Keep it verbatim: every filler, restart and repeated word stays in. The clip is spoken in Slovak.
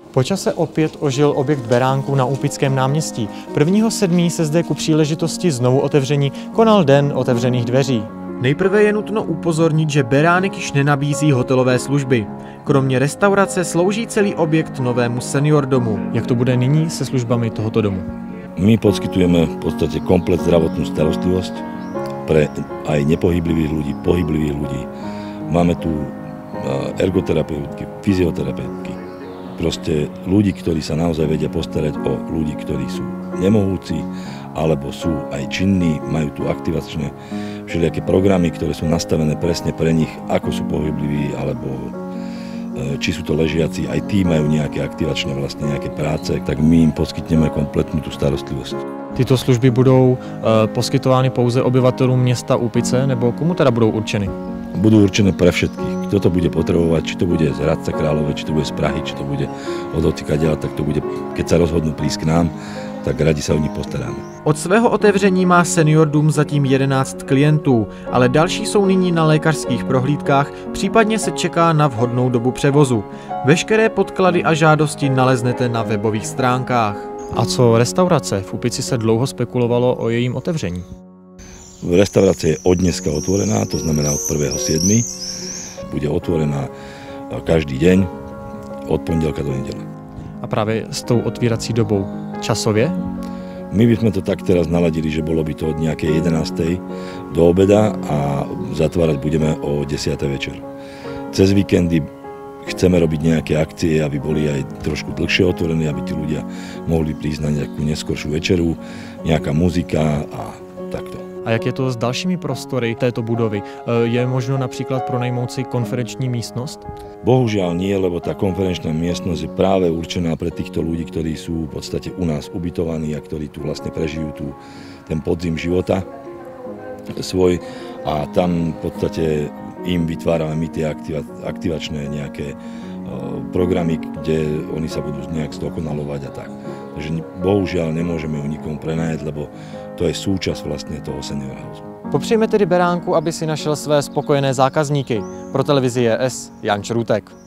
Po čase opět ožil objekt Beránku na Úpickém náměstí. prvního sedmého se zde ku příležitosti znovu otevření konal Den otevřených dveří. Nejprve je nutno upozornit, že Beránek již nenabízí hotelové služby. Kromě restaurace slouží celý objekt novému senior domu. Jak to bude nyní se službami tohoto domu? My poskytujeme v podstate komplet zdravotnú starostlivosť pre aj nepohyblivých ľudí, pohyblivých ľudí. Máme tu ergoterapeutky, fyzioterapeutky, proste ľudí, ktorí sa naozaj vedia postarať o ľudí, ktorí sú nemohúci, alebo sú aj činní, majú tu aktivačné všelijaké programy, ktoré sú nastavené presne pre nich, ako sú pohybliví, alebo či sú to ležiaci, aj tí majú nejaké aktivačné vlastne nejaké práce, tak my im poskytneme kompletnú tú starostlivosť. Tyto služby budou e, poskytovány pouze obyvatelům města Úpice, nebo komu teda budou určeny? Budú určené pre všetkých. Kto to bude potrebovať, či to bude z Hradce Králové, či to bude z Prahy, či to bude od hocikaďaľ, tak to bude, keď sa rozhodnú prísť k nám, tak radi sa o nich postaráme. Od svého otevření má senior dům zatím jedenáct klientů, ale další jsou nyní na lékařských prohlídkách, případně se čeká na vhodnou dobu převozu. Veškeré podklady a žádosti naleznete na webových stránkách. A co restaurace? V Úpici se dlouho spekulovalo o jejím otevření. Restaurácia je od dneska otvorená, to znamená od prvého siedmeho Bude otvorená každý deň od pondelka do nedele. A právě s tou otvírací dobou časově? My by sme to tak teraz naladili, že bolo by to od nejakej jedenástej do obeda a zatvárať budeme o desiatej večer. Cez víkendy chceme robiť nejaké akcie, aby boli aj trošku dlhšie otvorené, aby tí ľudia mohli prísť na nejakú neskoršiu večeru, nejaká muzika a takto. A jak je to s dalšími prostory této budovy? Je možno například pronajmout si konferenční místnost? Bohužiaľ nie, lebo tá konferenčná miestnosť je práve určená pre týchto ľudí, ktorí sú v podstate u nás ubytovaní a ktorí tu vlastne prežijú tu ten podzim života svoj a tam v podstate im vytvárame my tie aktiva, aktivačné nejaké uh, programy, kde oni sa budú nejak zdokonalovať a tak. Takže bohužiaľ nemôžeme ho nikomu prenajať, lebo to je súčasť vlastne toho senior house. Popřejme tedy Beránku, aby si našel své spokojené zákazníky. Pro televizi J S Jan Črůtek.